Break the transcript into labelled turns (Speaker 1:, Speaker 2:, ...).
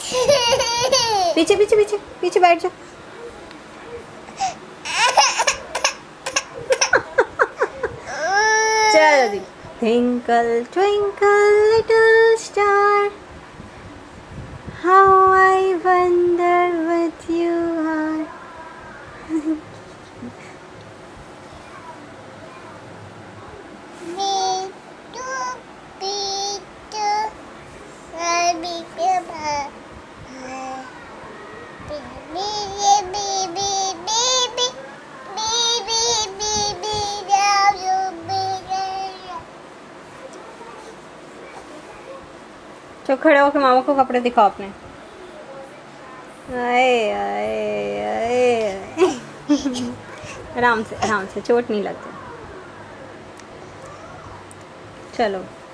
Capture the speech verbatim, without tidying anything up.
Speaker 1: पीछे पीछे पीछे पीछे बैठ जा। चलो दी। Twinkle twinkle little star, how I wonder what you are. तो खड़े होके मामा को कपड़े दिखाओ अपने। आए आए आए आराम से आराम से, चोट नहीं लगती। चलो।